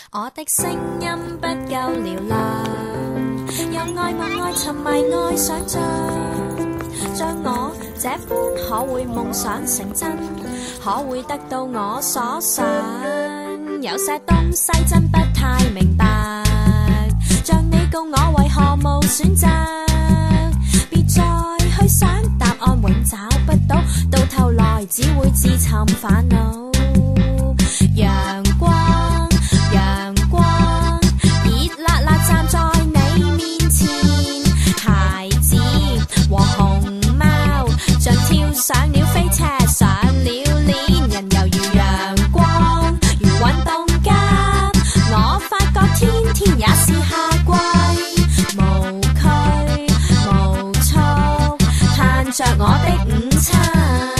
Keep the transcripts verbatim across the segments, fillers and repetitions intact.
我的聲音不夠嘹亮，又愛慕愛沉迷愛想像，像我這般可會夢想成真，可會得到我所想。有些東西真不太明白，像你告我為何無選擇，別再去想答案永找不到，到頭來只會自尋煩惱。陽光陽光熱辣辣站在你面前，孩子和熊貓像跳上了飛車，上了鏈，人猶如陽光如運動家，我發覺天天也是夏季，無拘無束嘆着我的午餐。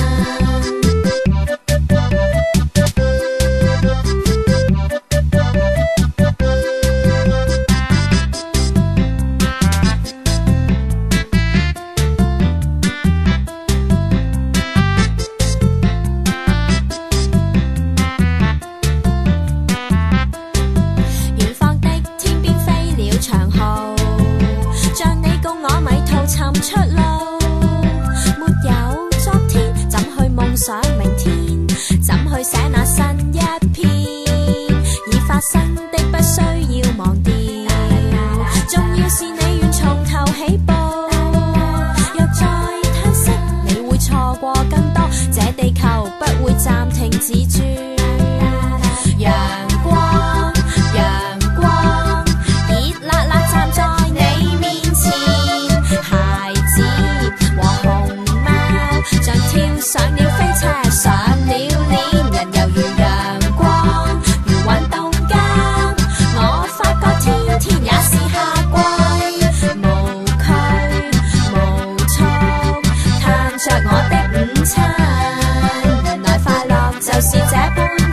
出路沒有昨天，怎去夢想明天？怎去寫那新一篇？已發生的不需要忘掉，重要是你願從頭起步。若再嘆息，你會錯過更多，這地球不會暫停自轉。陽光陽光熱辣辣站在你面前，像跳上了飛車，上了鏈，人猶如陽光如運動家，我發覺天天也是夏季，無拘無束嘆着我的午餐，原來快樂就是這般。